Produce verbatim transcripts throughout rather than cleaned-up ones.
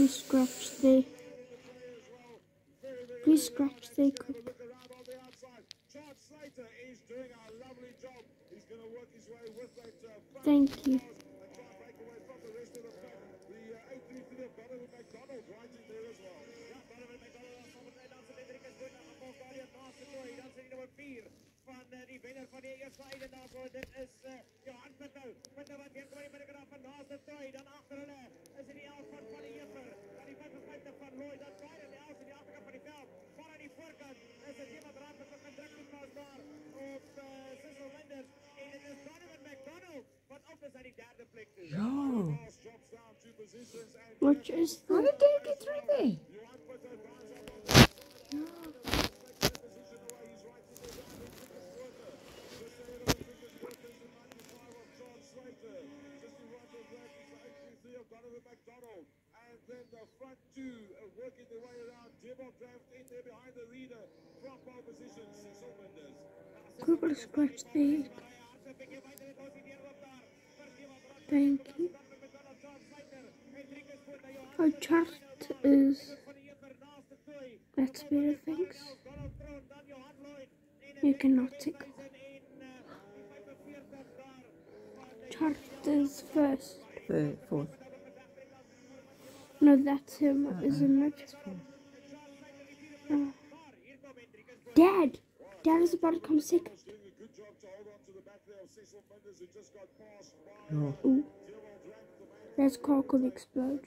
Please scratch the. Please scratch the quick. Thank you. Van die winnaar van die eerste einde daarvoor, dit is uh, Johan Pittou. Pittou wat weer kom in die middag van naast de tooi, dan achter hulle is in die elf van Van die Juffer, dan die vyfenvyftig van Lloyd, dan baie in die elf in die achterkant van die veld, van aan die voorkant is het iemand raad met een druk toepas daar op uh, Cecil Winders, en het is Donovan McDonald, wat op is aan die derde plek toe. Ja. Which is the... How did they get through there? McDonald, and then the front two uh, working their way around. Debo Draft in there behind the leader from pole position, Cecil Winders. Quickly scratch the. Thank you. Our chart is. Let's be the things. You cannot take off. Chart is first. Third, fourth. No, that's him, Uh-uh. isn't it? Uh, Dad! Dad is about to come second. Oh. Ooh. That car could explode.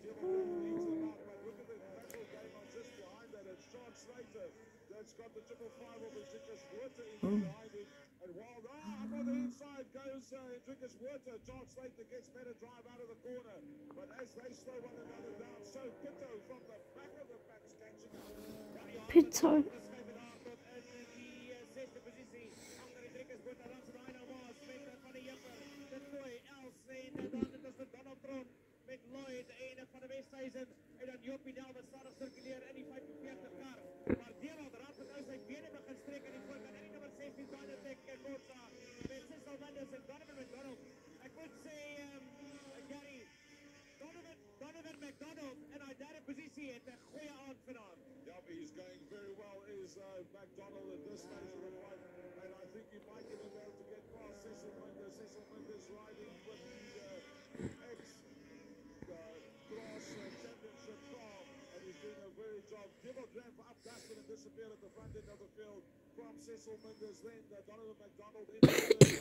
Oh. Goes uh, Hendrikus Water, John Slater gets better drive out of the corner, but as they slow one another down, so Pittou from the back of the pack catching up. Pittou. Met Lloyd, een van de Westhuizen, en dan Jopie Delve staat er circuleer in die vyfenveertig kar, maar Gerald raad met uit sy bene begin streek in die voorkant, en die nummer sixteen Dynatech Kotsa, met Cecil Winders en Donovan McDonald. Ek moet sê, um, Gary, Donovan, Donovan McDonald in haar derde posisie het 'n goeie aand vanaand. Yeah, he's going very well, is uh, McDonald at this stage of the fight, and I think he might even be able to get past Cecil Winders. Cecil Winders riding with the uh, ex Cross uh, championship car, and he's doing a very job. Debo ran for up Gaston and disappeared at the front end of the field from Cecil Winders, then uh, Donovan McDonald in the third place.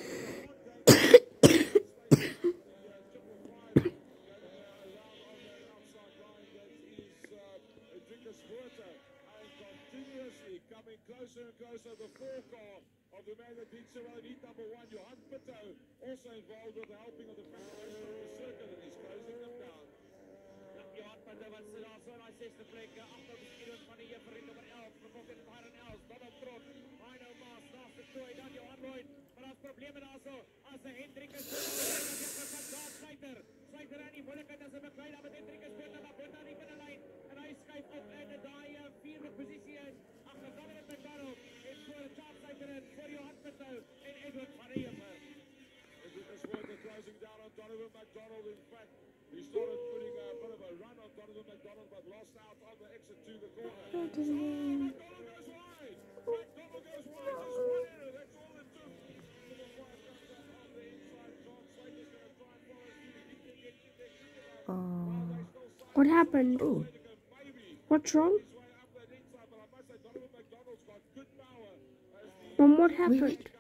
Coming closer and closer, the four car of the man that did so well in heat number one, Johan Pittou, also involved with the helping of the preparation of the circuit, and he's closing them down. Johan Pittou was daar so in die sesde plek, agter bestuurder van die Juffer in nummer elf, vervolg in Byron Els, Donald Trot, Rhino Maas, naast de tooi, dan Johan Lloyd, maar daar's probleme daar so, as een Hendrikus Water, Slater, Slater aan die moeilijkheid as een bekleid, met Hendrikus Water, maar Water aan die binnenlijn, en hy skuif op in die vierde positie in, achter Donovan McDonald, en voor Charles Slater en voor Johan Pittou, en Edward van die Juffer. Hendrikus Water closing down on Donovan McDonald, in fact, he started putting a bit of a run on Donovan McDonald, but lost out on the exit to the corner. Oh, McDonald goes wide! McDonald goes wide, just one error, that's all it took. On the inside, John Slater's going to try and follow through. What happened? Oh. What's wrong? Mom, what happened?